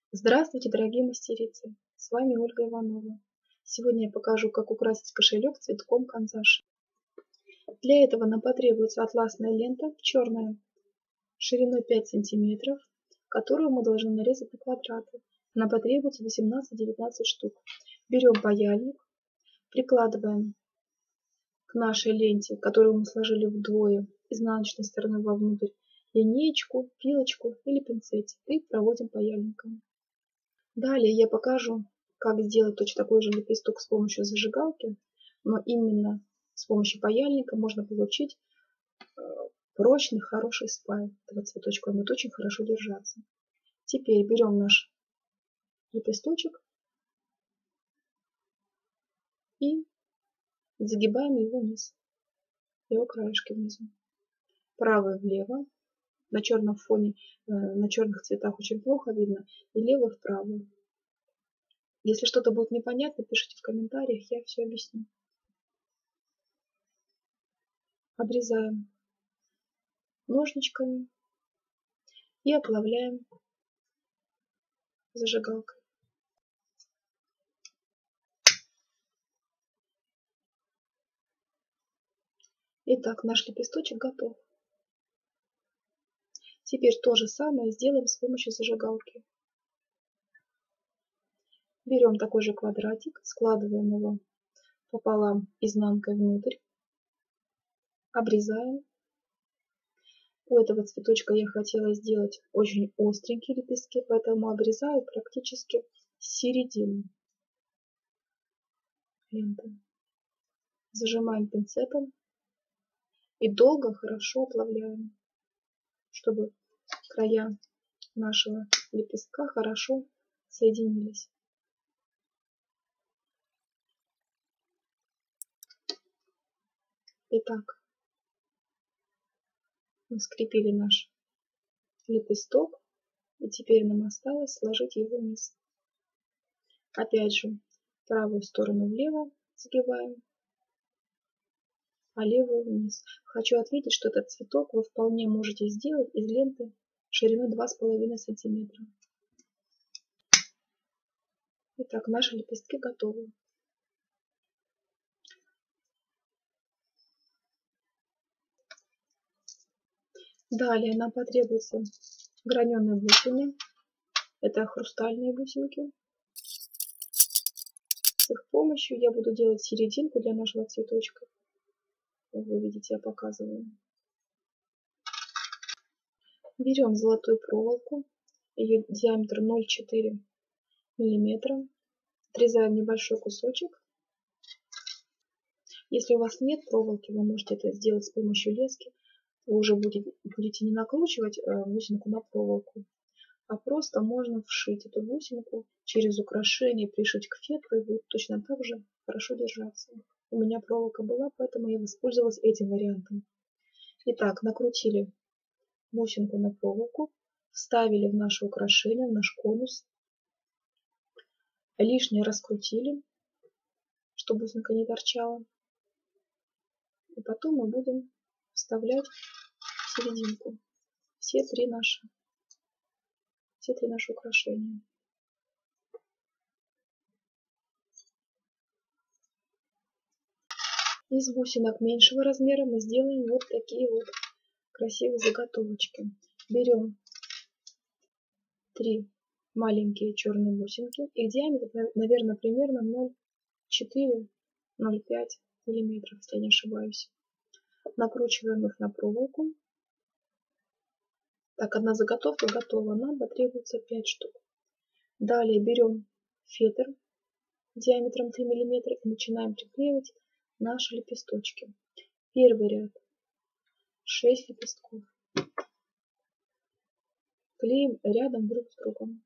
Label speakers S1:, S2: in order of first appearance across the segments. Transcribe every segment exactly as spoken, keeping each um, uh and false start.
S1: Здравствуйте, дорогие мастерицы! С вами Ольга Иванова. Сегодня я покажу, как украсить кошелек цветком канзаши. Для этого нам потребуется атласная лента черная, шириной пять сантиметров, которую мы должны нарезать на квадраты. Нам потребуется восемнадцать-девятнадцать штук. Берем паяльник, прикладываем к нашей ленте, которую мы сложили вдвое, изнаночной стороной вовнутрь, линеечку, пилочку или пинцетик и проводим паяльником. Далее я покажу, как сделать точно такой же лепесток с помощью зажигалки, но именно с помощью паяльника можно получить прочный, хороший спай этого цветочка. Он будет очень хорошо держаться. Теперь берем наш лепесточек и загибаем его вниз, его краешки внизу. Правый влево, на черном фоне, на черных цветах очень плохо видно, и левый вправо. Если что-то будет непонятно, пишите в комментариях, я все объясню. Обрезаем ножничками и оплавляем зажигалкой. Итак, наш лепесточек готов. Теперь то же самое сделаем с помощью зажигалки. Берем такой же квадратик, складываем его пополам изнанкой внутрь, обрезаем. У этого цветочка я хотела сделать очень остренькие лепестки, поэтому обрезаю практически середину ленты. Зажимаем пинцетом и долго хорошо оплавляем, чтобы края нашего лепестка хорошо соединились. Итак, мы скрепили наш лепесток, и теперь нам осталось сложить его вниз. Опять же, правую сторону влево загибаем, а левую вниз. Хочу отметить, что этот цветок вы вполне можете сделать из ленты шириной два с половиной сантиметра. Итак, наши лепестки готовы. Далее нам потребуются граненые бусины. Это хрустальные бусинки. С их помощью я буду делать серединку для нашего цветочка. Вы видите, я показываю. Берем золотую проволоку. Ее диаметр ноль целых четыре десятых миллиметра. Отрезаем небольшой кусочек. Если у вас нет проволоки, вы можете это сделать с помощью лески. Вы уже будете, будете не накручивать бусинку на проволоку, а просто можно вшить эту бусинку через украшение, пришить к фетру, и будет точно так же хорошо держаться. У меня проволока была, поэтому я воспользовалась этим вариантом. Итак, накрутили бусинку на проволоку, вставили в наше украшение, в наш конус, лишнее раскрутили, чтобы бусинка не торчала. И потом мы будем вставлять в серединку все три наши, все три наши украшения. Из бусинок меньшего размера мы сделаем вот такие вот красивые заготовочки. Берем три маленькие черные бусинки. Их диаметр, наверное, примерно ноль целых четыре — ноль целых пять миллиметров, если я не ошибаюсь. Накручиваем их на проволоку. Так, одна заготовка готова. Нам потребуется пять штук. Далее берем фетр диаметром три миллиметра и начинаем приклеивать наши лепесточки. Первый ряд шесть лепестков. Клеим рядом друг с другом.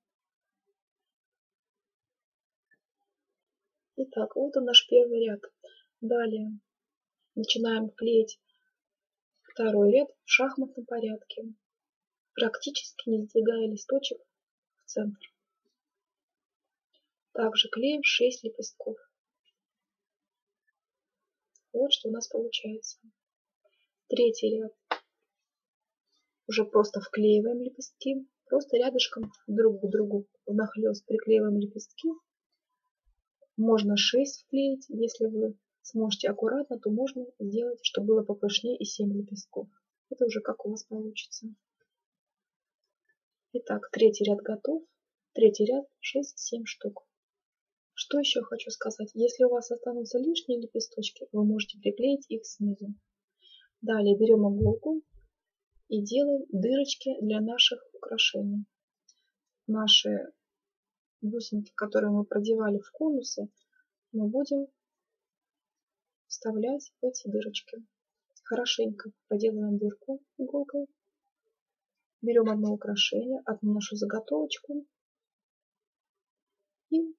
S1: Итак, вот он наш первый ряд. Далее начинаем клеить второй ряд в шахматном порядке, практически не сдвигая листочек в центр. Также клеим шесть лепестков. Вот что у нас получается. Третий ряд. Уже просто вклеиваем лепестки Просто рядышком друг к другу внахлёст приклеиваем лепестки. Можно шесть вклеить, если вы сможете аккуратно, то можно сделать, чтобы было попышнее, и семь лепестков. Это уже как у вас получится. Итак, третий ряд готов. Третий ряд шесть-семь штук. Что еще хочу сказать? Если у вас останутся лишние лепесточки, вы можете приклеить их снизу. Далее берем иголку и делаем дырочки для наших украшений. Наши бусинки, которые мы продевали в конусы, мы будем вставлять в эти дырочки. Хорошенько проделываем дырку иголкой. Берем одно украшение, одну нашу заготовочку и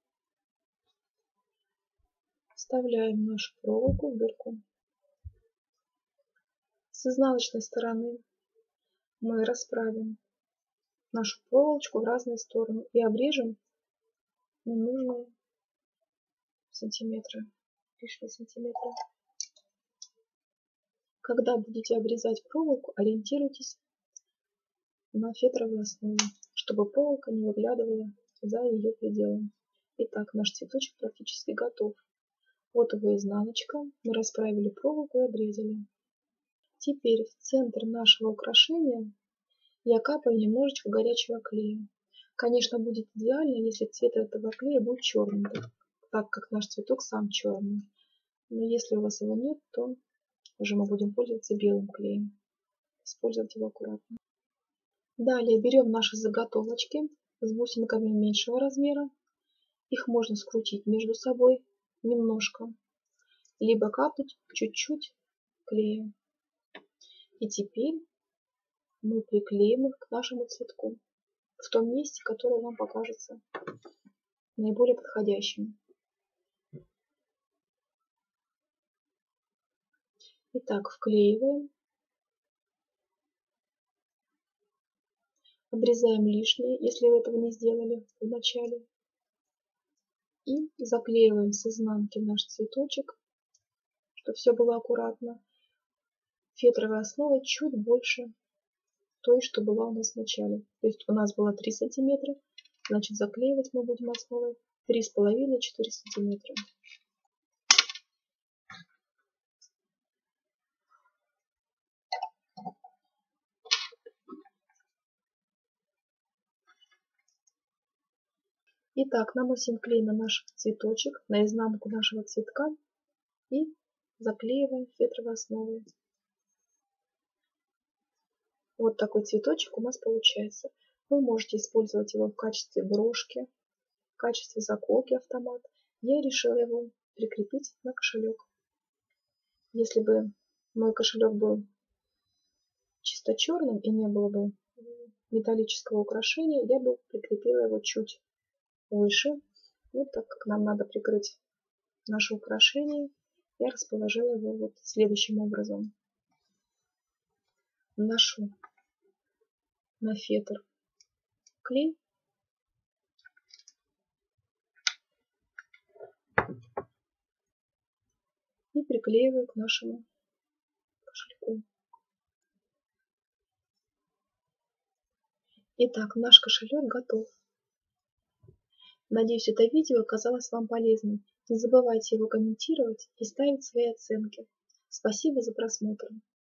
S1: вставляем нашу проволоку в дырку. С изнаночной стороны мы расправим нашу проволочку в разные стороны и обрежем ненужные сантиметры, лишние сантиметры. Когда будете обрезать проволоку, ориентируйтесь на фетровую основу, чтобы проволока не выглядывала за ее пределы. Итак, наш цветочек практически готов. Вот его изнаночка. Мы расправили проволоку и обрезали. Теперь в центр нашего украшения я капаю немножечко горячего клея. Конечно, будет идеально, если цвет этого клея будет черным, так как наш цветок сам черный. Но если у вас его нет, то уже мы будем пользоваться белым клеем. Использовать его аккуратно. Далее берем наши заготовочки с бусинками меньшего размера. Их можно скрутить между собой немножко, либо капнуть чуть-чуть клея. И теперь мы приклеим их к нашему цветку в том месте, которое вам покажется наиболее подходящим. Итак, вклеиваем, обрезаем лишнее, если вы этого не сделали в начале, и заклеиваем с изнанки наш цветочек, чтобы все было аккуратно. Фетровая основа чуть больше той, что была у нас в начале. То есть у нас было три сантиметра, значит заклеивать мы будем основой три с половиной — четыре сантиметра. Итак, наносим клей на наш цветочек, на изнанку нашего цветка и заклеиваем фетровой основой. Вот такой цветочек у нас получается. Вы можете использовать его в качестве брошки, в качестве заколки автомат. Я решила его прикрепить на кошелек. Если бы мой кошелек был чисто черным и не было бы металлического украшения, я бы прикрепила его чуть выше. Вот так как нам надо прикрыть наше украшение, я расположила его вот следующим образом. Наношу на фетр клей и приклеиваю к нашему кошельку. Итак, наш кошелек готов. Надеюсь, это видео оказалось вам полезным. Не забывайте его комментировать и ставить свои оценки. Спасибо за просмотр.